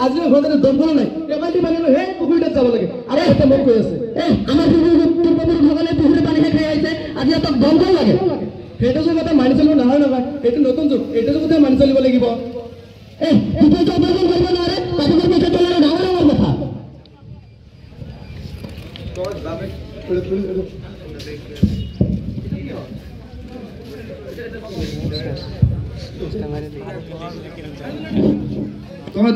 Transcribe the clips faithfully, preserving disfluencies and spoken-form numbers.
আজি ঘৰতে দমকল নাই টেপাইটি পানী লৈ হে পুখুৰীত যাব লাগে আৰু এটা মন কৈ আছে এ আমাৰ ভগৱানে পুখুৰীত পানী খাই আহিছে আজি এটা দমকল লাগে সেইটো যুগ এটা মানি চলিব নহয় নহয় এইটো নতুন যুগ এইটো যুগতে মানি চলিব লাগিব এ পুখুৰীত অপাৰেশ্যন কৰিব নোৱাৰে পানীৰ পিছত তললৈ ডাঙৰ ডাঙৰ কথা ঘৰত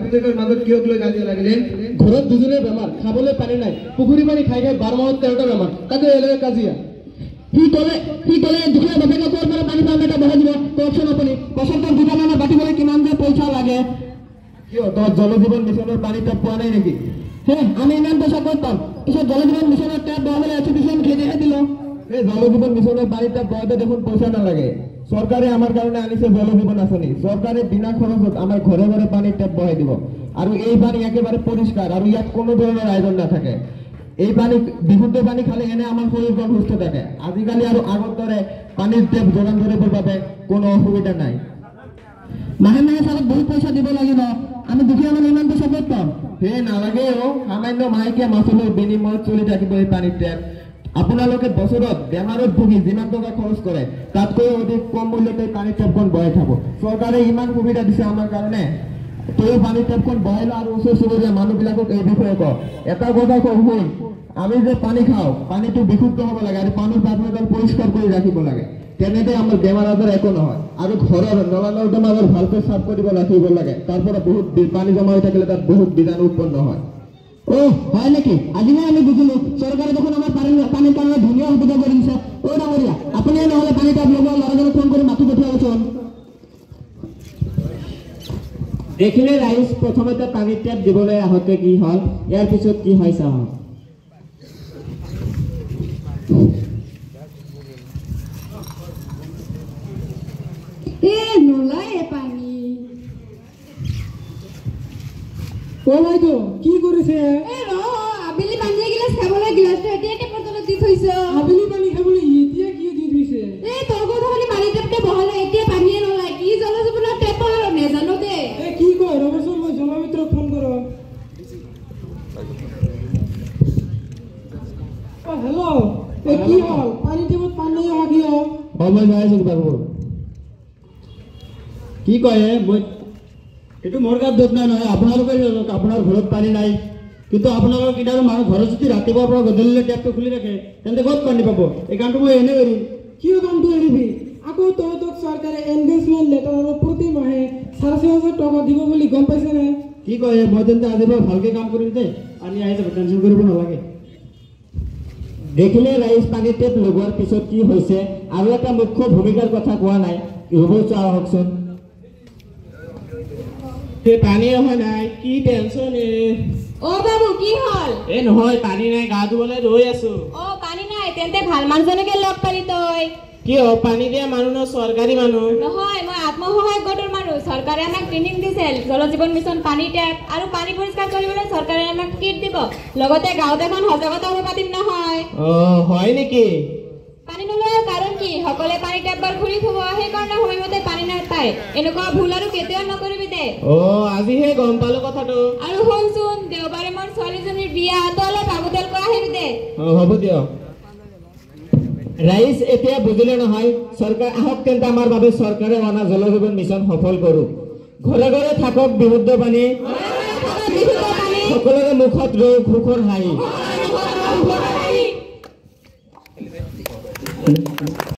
দুজনে বেমাৰ খাবলৈ পানী নাই পুখুৰী পানী খাই খাই বাৰ মাহত তেৰটা বেমাৰ তাকে এলেগে কাজিয়া সি ক'লে সি ক'লে দুখীয়া বাপেকে ক'ৰ পৰা পানী পাম এটা বহাই দিব কওকচোন আপুনি পঁচত্তৰ দুটা মানৰ বাটিবলৈ কিমান যে পইচা লাগে কিয় তই জল জীৱন মিছনৰ পানী টেপ পোৱা নাই নেকি হে আমি ইমান পইচা ক'ত পাম পিছত জল জীৱন মিছনৰ টেপ বহাবলৈ এক্সিবিশ্যন খেদিহে দিলোঁ এই জল জীৱন মিছনৰ পানী টেপ বহাওঁতে দেখোন পইচা নালাগে চৰকাৰে আমাৰ কাৰণে আনিছে জল জীৱন আঁচনি চৰকাৰে বিনা খৰচত আমাৰ ঘৰে ঘৰে পানী টেপ বহাই দিব আৰু এই পানী একেবাৰে পৰিষ্কাৰ আৰু ইয়াত কোনো ধৰণৰ আয়োজন নাথাকে এই পানী বিশুদ্ধ পানী খালে এনে আমাৰ শৰীৰখন সুস্থ থাকে আজিকালি আৰু আগৰ দৰে পানীৰ টেপ যোগান ধৰিবৰ বাবে কোনো অসুবিধা নাই মাহে মাহে চালত বহুত পইচা দিব লাগিব আমি দুখীয়া মানুহ ইমান পইচা ক'ত পাম সেই নালাগে অ সামান্য মাহেকীয়া মাচুলৰ বিনিময়ত চলি থাকিব এই পানীৰ টেপ আপোনালোকে বছৰত বেমাৰত ভুগি যিমান টকা খৰচ কৰে তাতকৈ অধিক কম মূল্যতে পানী টেপখন বহাই থাকো চৰকাৰে ইমান সুবিধা দিছে আমাৰ কাৰণে তই পানী টেপখন বহাই ল আৰু ওচৰ চুবুৰীয়া মানুহবিলাকক এই বিষয়ে কওঁ এটা কথা কওঁ শুন আমি যে পানী খাওঁ পানীটো বিশুদ্ধ হ'ব লাগে আৰু পানীৰ পাত্ৰডাল পৰিষ্কাৰ কৰি ৰাখিব লাগে তেনেতে আমাৰ বেমাৰ আজাৰ একো নহয় আৰু ঘৰৰ নলা নৰ্দমাবোৰ ভালকৈ চাফ কৰিব ৰাখিব লাগে তাৰ পৰা বহুত পানী জমা হৈ থাকিলে তাত বহুত বীজাণু উৎপন্ন হয় ও হয় নেকি আজি মই আমি বুজিলো চৰকাৰে দেখোন আমাৰ পানী পানীৰ কাৰণে ধুনীয়া সুবিধা কৰি দিছে ও ডাঙৰীয়া আপুনি নহ'লে পানী টেপ লগোৱা ল'ৰাজনক ফোন কৰি মাতি পঠিয়াবচোন দেখিলে ৰাইজ প্ৰথমতে পানী টেপ দিবলৈ আহোঁতে কি হ'ল ইয়াৰ পিছত কি হয় চাওঁ এ নলায়ে পানী কলাইতো কি কৰিছে এ ৰ আবেলি পানী গিলাচ খাবলৈ গিলাচটো এতিয়া টেপৰ তলত দি থৈছ আবেলি পানী খাবলৈ এতিয়া কি দি থৈছে এ তোৰ কথা খালি পানী টেপতে বহালে এতিয়া পানীয়ে নলায় কি জল জীৱনৰ টেপ আৰু নেজানো দে এ কি কয় ৰবচোন মই জলমিত্ৰক ফোন কৰো অ হেল্ল' এ কি হ'ল পানী টেপত পানী অহা কিয় অ মই যাই আছো বাবু কি কয় মই এইটো মোৰ গাত দোষ নাই নহয় আপোনালোকে আপোনাৰ ঘৰত পানী নাই কিন্তু আপোনালোকৰ কিনাৰো মানুহ ঘৰত যদি ৰাতিপুৱাৰ পৰা গধূলিলৈ টেপটো খুলি ৰাখে তেন্তে ক'ত পানী পাব এই কামটো মই এনেই এৰিম কিয় কামটো এৰিবি আকৌ তহঁতক চৰকাৰে এনগেজমেণ্ট লেটাৰ আৰু প্ৰতি মাহে চাৰে ছয় হাজাৰ টকা দিব বুলি গম পাইছে নে কি কয় মই তেন্তে আজিৰ পৰা ভালকৈ কাম কৰিম দে পানী আহি যাব টেনশ্যন কৰিব নালাগে দেখিলে ৰাইজ পানী টেপ লগোৱাৰ পিছত কি হৈছে আৰু এটা মুখ্য ভূমিকাৰ কথা কোৱা নাই হ'ব চোৱা আহকচোন তে পানী অহা নাই কি টেনশ্যন এ অ বাবু কি হ'ল এ নহয় পানী নাই গা ধুবলৈ ৰৈ আছো অ পানী নাই তেন্তে ভাল মানুহজনকে লগ পালি তই কিয় পানী দিয়া মানুহ ন চৰকাৰী মানুহ নহয় মই আত্মসহায়ক গোটৰ মানুহ চৰকাৰে আমাক ট্ৰেইনিং দিছিল জল জীৱন মিছন পানী টেপ আৰু পানী পৰিষ্কাৰ কৰিবলৈ চৰকাৰে আমাক কিট দিব লগতে গাঁৱত এখন সজাগতা সভা পাতিম নহয় অ হয় নেকি পানী নোলোৱাৰ কাৰণ কি সকলোৱে পানী টেপবোৰ খুলি থব সেইকাৰণে সময়মতে পানী নাপায় এনেকুৱা ভুল আৰু কেতিয়াও নকৰিবি দে অ আজিহে গম পালো কথাটো আৰু শুনচোন দেওবাৰে মোৰ ছোৱালীজনীৰ বিয়া তই অলপ আগতেল কৰা আহিবি দে অ হ'ব দিয়ক ৰাইজ এতিয়া বুজিলে নহয় চৰকাৰ আহক তেন্তে আমাৰ বাবে চৰকাৰে অনা জল জীৱন মিছন সফল কৰো ঘৰে ঘৰে থাকক বিশুদ্ধ পানী সকলোৰে মুখত ৰৌ সুখৰ হাঁহি